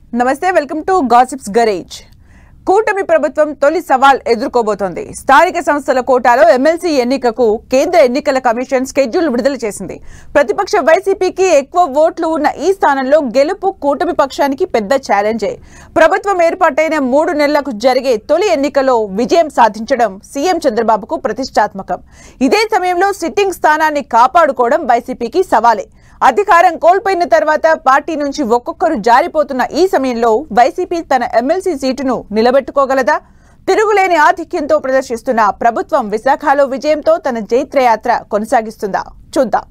నమస్తే welcome to gossips garage. కూటమి ప్రభుత్వం తొలి సవాల్ ఎదుర్కోబోతోంది. స్థానిక సంస్థల కోటాలో ఎమ్మెల్సీ ఎన్నికకు కేంద్ర ఎన్నికల కమిషన్ స్కెడ్యూల్ విడుదల చేసింది. ప్రతిపక్ష వైసీపీకి ఎక్కువ ఓట్లు ఉన్న ఈ స్థానంలో గెలుపు కూటమి పక్షానికి పెద్ద ఛాలెంజే. ప్రభుత్వం ఏర్పాటైన 3 నెలలకు జరిగే తొలి ఎన్నికలో విజయం సాధించడం సీఎం చంద్రబాబుకు ప్రతిష్టాత్మకం. ఇదే సమయంలో సిట్టింగ్ స్థానాన్ని కాపాడుకోవడం వైసీపీకి సవాలే. అధికారం కోల్పోయిన తర్వాత పార్టీ నుంచి ఒక్కొక్కరు జారిపోతున్న ఈ సమయంలో వైసీపీ తన ఎమ్మెల్సీ సీటును నిలబెట్టుకోగలదా? తిరుగులేని ఆధిక్యంతో ప్రదర్శిస్తున్న ప్రభుత్వం విశాఖలో విజయంతో తన జైత్రయాత్ర కొనసాగిస్తుందా? చూద్దాం.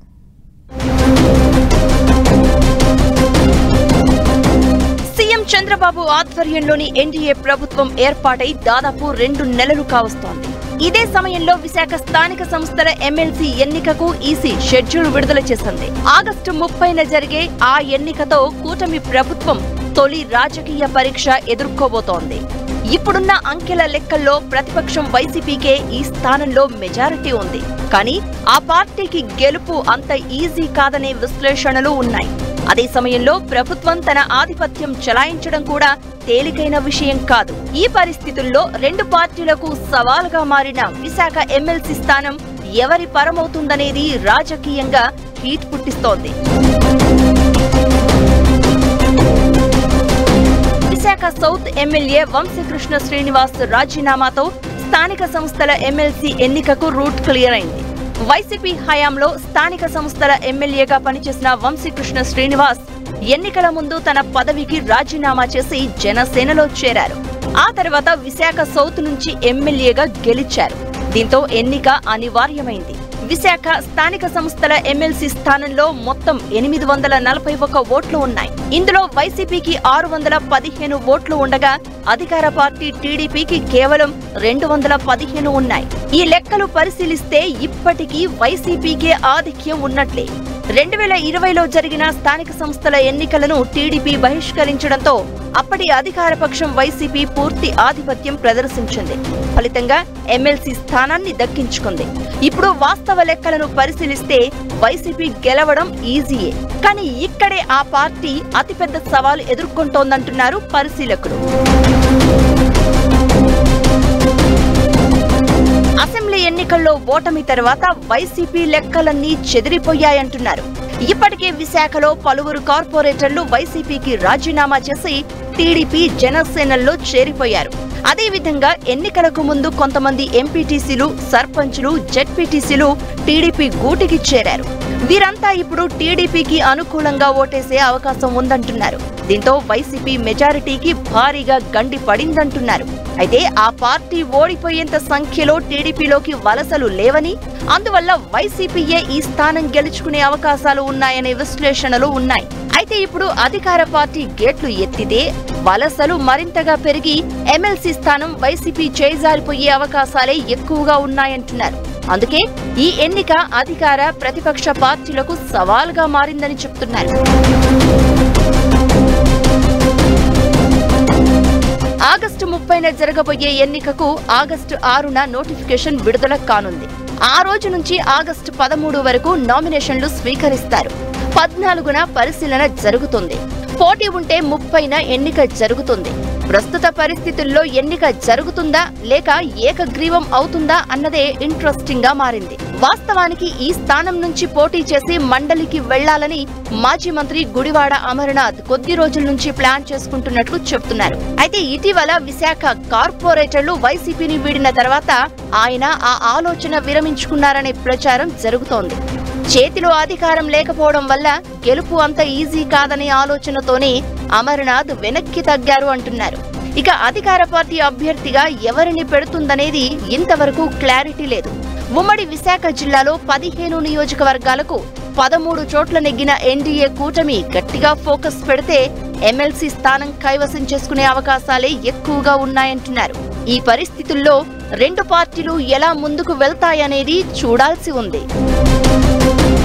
సీఎం చంద్రబాబు ఆధ్వర్యంలోని ఎన్డీఏ ప్రభుత్వం ఏర్పాటై దాదాపు 2 నెలలు కావస్తోంది. ఇదే సమయంలో విశాఖ స్థానిక సంస్థల ఎమ్మెల్సీ ఎన్నికకు ఈసీ షెడ్యూల్ విడుదల చేసింది. ఆగస్టు 30న జరిగే ఆ ఎన్నికతో కూటమి ప్రభుత్వం తొలి రాజకీయ పరీక్ష ఎదుర్కోబోతోంది. ఇప్పుడున్న అంకెల లెక్కల్లో ప్రతిపక్షం వైసీపీకే ఈ స్థానంలో మెజారిటీ ఉంది. కానీ ఆ పార్టీకి గెలుపు అంత ఈజీ కాదనే విశ్లేషణలు ఉన్నాయి. అదే సమయంలో ప్రభుత్వం తన ఆధిపత్యం చెలాయించడం కూడా తేలికైన విషయం కాదు. ఈ పరిస్థితుల్లో 2 పార్టీలకు సవాలుగా మారిన విశాఖ ఎమ్మెల్సీ స్థానం ఎవరి పరమవుతుందనేది రాజకీయంగా హీట్ పుట్టిస్తోంది. విశాఖ సౌత్ ఎమ్మెల్యే వంశీకృష్ణ శ్రీనివాస్ రాజీనామాతో స్థానిక సంస్థల ఎమ్మెల్సీ ఎన్నికకు రూట్ క్లియర్ అయింది. వైసీపీ హయాంలో స్థానిక సంస్థల ఎమ్మెల్యేగా పనిచేసిన వంశీకృష్ణ శ్రీనివాస్ ఎన్నికల ముందు తన పదవికి రాజీనామా చేసి జనసేనలో చేరారు. ఆ తర్వాత విశాఖ సౌత్ నుంచి ఎమ్మెల్యేగా గెలిచారు. దీంతో ఎన్నిక అనివార్యమైంది. విశాఖ స్థానిక సంస్థల ఎమ్మెల్సీ స్థానంలో మొత్తం 841 ఓట్లు ఉన్నాయి. ఇందులో వైసీపీకి 615 ఓట్లు ఉండగా అధికార పార్టీ టీడీపీకి కేవలం 215 ఉన్నాయి. ఈ లెక్కలు పరిశీలిస్తే ఇప్పటికీ వైసీపీకే ఆధిక్యం ఉన్నట్లే. 2020లో జరిగిన స్థానిక సంస్థల ఎన్నికలను టీడీపీ బహిష్కరించడంతో అప్పటి అధికార పక్షం వైసీపీ పూర్తి ఆధిపత్యం ప్రదర్శించింది. ఫలితంగా ఎమ్మెల్సీ స్థానాన్ని దక్కించుకుంది. ఇప్పుడు వాస్తవ లెక్కలను పరిశీలిస్తే వైసీపీ గెలవడం ఈజీయే. కానీ ఇక్కడే ఆ పార్టీ అతిపెద్ద సవాలు ఎదుర్కొంటోందంటున్నారు పరిశీలకులు. అసెంబ్లీ ఎన్నికల్లో ఓటమి తర్వాత వైసీపీ లెక్కలన్నీ చెదిరిపోయాయంటున్నారు. ఇప్పటికే విశాఖలో పలువురు కార్పొరేటర్లు వైసీపీకి రాజీనామా చేసి టీడీపీ జనసేనల్లో చేరిపోయారు. అదేవిధంగా ఎన్నికలకు ముందు కొంతమంది ఎంపీటీసీలు, సర్పంచులు, జెడ్పీటీసీలు టీడీపీ గూటికి చేరారు. వీరంతా ఇప్పుడు టీడీపీకి అనుకూలంగా ఓటేసే అవకాశం ఉందంటున్నారు. దీంతో వైసీపీ మెజారిటీకి భారీగా గండి పడిందంటున్నారు. అయితే ఆ పార్టీ ఓడిపోయేంత సంఖ్యలో టీడీపీలోకి వలసలు లేవని, అందువల్ల వైసీపీయే ఈ స్థానం గెలుచుకునే అవకాశాలు ఉన్నాయనే విశ్లేషణలు ఉన్నాయి. అయితే ఇప్పుడు అధికార పార్టీ గేట్లు ఎత్తితే వలసలు మరింతగా పెరిగి ఎమ్మెల్సీ స్థానం వైసీపీ చేజారిపోయే అవకాశాలే ఎక్కువగా ఉన్నాయంటున్నారు. అందుకే ఈ ఎన్నిక అధికార ప్రతిపక్ష పార్టీలకు సవాల్గా మారిందని చెప్తున్నారు. ఆగస్టు 30న జరగబోయే ఎన్నికకు ఆగస్టు 6న నోటిఫికేషన్ విడుదల కానుంది. ఆ రోజు నుంచి ఆగస్టు 13 వరకు నామినేషన్లు స్వీకరిస్తారు. 14న పరిశీలన జరుగుతుంది. పోటీ ఉంటే 30న ఎన్నిక జరుగుతుంది. ప్రస్తుత పరిస్థితుల్లో ఎన్నిక జరుగుతుందా లేక ఏకగ్రీవం అవుతుందా అన్నదే ఇంట్రెస్టింగ్ గా మారింది. వాస్తవానికి ఈ స్థానం నుంచి పోటీ చేసి మండలికి వెళ్లాలని మాజీ మంత్రి గుడివాడ అమర్నాథ్ కొద్ది రోజుల నుంచి ప్లాన్ చేసుకుంటున్నట్లు చెప్తున్నారు. అయితే ఇటీవల విశాఖ కార్పొరేటర్లు వైసీపీని వీడిన తర్వాత ఆయన ఆ ఆలోచన విరమించుకున్నారనే ప్రచారం జరుగుతోంది. చేతిలో అధికారం లేకపోవడం వల్ల గెలుపు అంత ఈజీ కాదనే ఆలోచనతోనే అమర్నాథ్ వెనక్కి తగ్గారు అంటున్నారు. ఇక అధికార పార్టీ అభ్యర్థిగా ఎవరిని పెడుతుందనేది ఇంతవరకు క్లారిటీ లేదు. ఉమ్మడి విశాఖ జిల్లాలో 15 నియోజకవర్గాలకు 13 చోట్ల నెగ్గిన ఎన్డీఏ కూటమి గట్టిగా ఫోకస్ పెడితే ఎమ్మెల్సీ స్థానం కైవసం చేసుకునే అవకాశాలే ఎక్కువగా ఉన్నాయంటున్నారు. ఈ పరిస్థితుల్లో 2 పార్టీలు ఎలా ముందుకు వెళ్తాయనేది చూడాల్సి ఉంది.